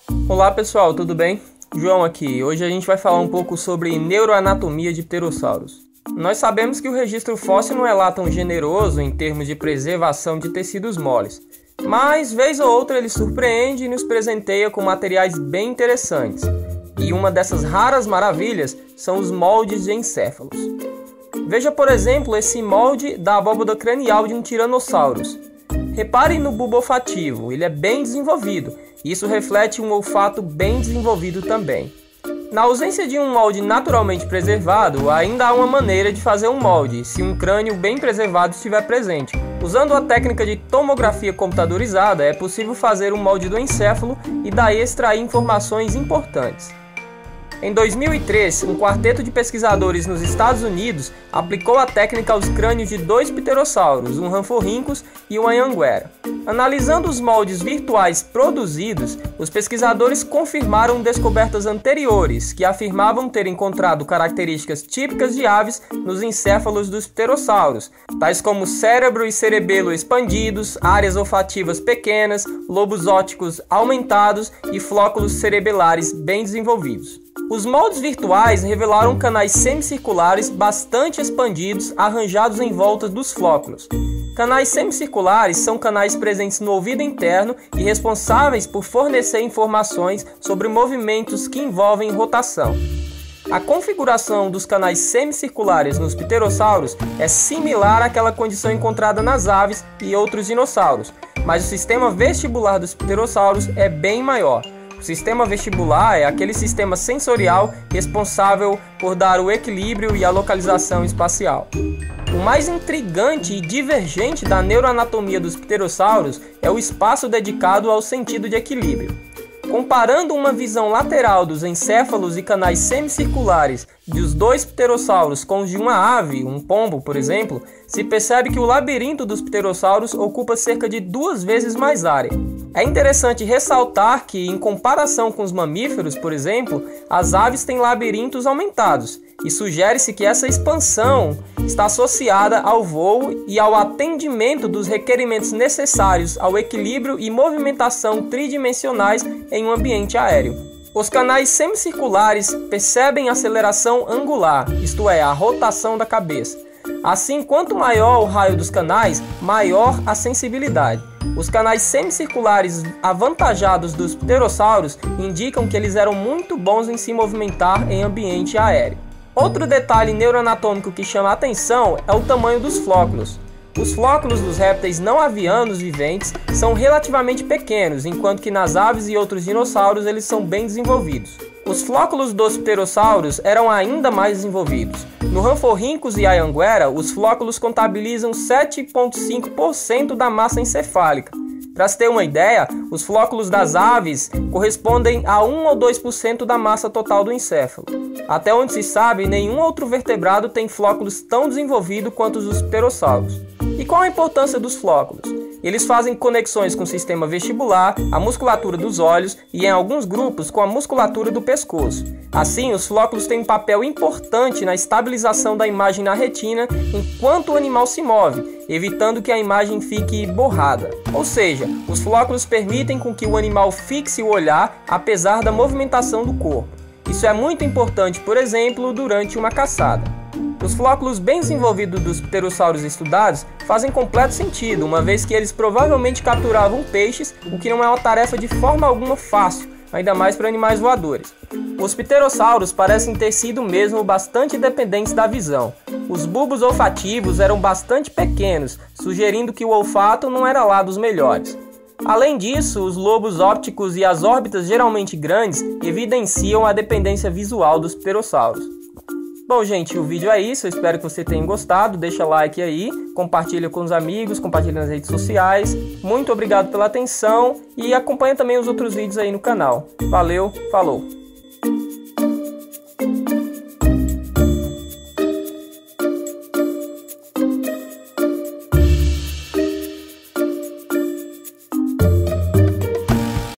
Olá pessoal, tudo bem? João aqui. Hoje a gente vai falar um pouco sobre neuroanatomia de pterossauros. Nós sabemos que o registro fóssil não é lá tão generoso em termos de preservação de tecidos moles, mas vez ou outra ele surpreende e nos presenteia com materiais bem interessantes. E uma dessas raras maravilhas são os moldes de encéfalos. Veja, por exemplo, esse molde da abóbora cranial de um Tyrannosaurus. Reparem no bulbo olfativo, ele é bem desenvolvido. Isso reflete um olfato bem desenvolvido também. Na ausência de um molde naturalmente preservado, ainda há uma maneira de fazer um molde, se um crânio bem preservado estiver presente. Usando a técnica de tomografia computadorizada, é possível fazer um molde do encéfalo e daí extrair informações importantes. Em 2003, um quarteto de pesquisadores nos Estados Unidos aplicou a técnica aos crânios de dois pterossauros, um Rhamphorhynchus e um Anhanguera. Analisando os moldes virtuais produzidos, os pesquisadores confirmaram descobertas anteriores que afirmavam ter encontrado características típicas de aves nos encéfalos dos pterossauros, tais como cérebro e cerebelo expandidos, áreas olfativas pequenas, lobos ópticos aumentados e flóculos cerebelares bem desenvolvidos. Os moldes virtuais revelaram canais semicirculares bastante expandidos arranjados em volta dos flóculos. Canais semicirculares são canais presentes no ouvido interno e responsáveis por fornecer informações sobre movimentos que envolvem rotação. A configuração dos canais semicirculares nos pterossauros é similar àquela condição encontrada nas aves e outros dinossauros, mas o sistema vestibular dos pterossauros é bem maior. O sistema vestibular é aquele sistema sensorial responsável por dar o equilíbrio e a localização espacial. O mais intrigante e divergente da neuroanatomia dos pterossauros é o espaço dedicado ao sentido de equilíbrio. Comparando uma visão lateral dos encéfalos e canais semicirculares dos dois pterossauros com os de uma ave, um pombo, por exemplo, se percebe que o labirinto dos pterossauros ocupa cerca de 2 vezes mais área. É interessante ressaltar que, em comparação com os mamíferos, por exemplo, as aves têm labirintos aumentados, e sugere-se que essa expansão está associada ao voo e ao atendimento dos requerimentos necessários ao equilíbrio e movimentação tridimensionais em um ambiente aéreo. Os canais semicirculares percebem aceleração angular, isto é, a rotação da cabeça. Assim, quanto maior o raio dos canais, maior a sensibilidade. Os canais semicirculares avantajados dos pterossauros indicam que eles eram muito bons em se movimentar em ambiente aéreo. Outro detalhe neuroanatômico que chama a atenção é o tamanho dos flóculos. Os flóculos dos répteis não avianos viventes são relativamente pequenos, enquanto que nas aves e outros dinossauros eles são bem desenvolvidos. Os flóculos dos pterossauros eram ainda mais desenvolvidos. No Rhamphorhynchus e Anhanguera, os flóculos contabilizam 7,5% da massa encefálica. Para se ter uma ideia, os flóculos das aves correspondem a 1 ou 2% da massa total do encéfalo. Até onde se sabe, nenhum outro vertebrado tem flóculos tão desenvolvidos quanto os dos pterossauros. E qual a importância dos flóculos? Eles fazem conexões com o sistema vestibular, a musculatura dos olhos e, em alguns grupos, com a musculatura do pescoço. Assim, os flóculos têm um papel importante na estabilização da imagem na retina enquanto o animal se move, evitando que a imagem fique borrada. Ou seja, os flóculos permitem com que o animal fixe o olhar apesar da movimentação do corpo. Isso é muito importante, por exemplo, durante uma caçada. Os flóculos bem desenvolvidos dos pterossauros estudados fazem completo sentido, uma vez que eles provavelmente capturavam peixes, o que não é uma tarefa de forma alguma fácil, ainda mais para animais voadores. Os pterossauros parecem ter sido mesmo bastante dependentes da visão. Os bulbos olfativos eram bastante pequenos, sugerindo que o olfato não era lá dos melhores. Além disso, os lobos ópticos e as órbitas geralmente grandes evidenciam a dependência visual dos pterossauros. Bom, gente, o vídeo é isso, eu espero que você tenha gostado, deixa like aí, compartilha com os amigos, compartilha nas redes sociais. Muito obrigado pela atenção e acompanha também os outros vídeos aí no canal. Valeu, falou!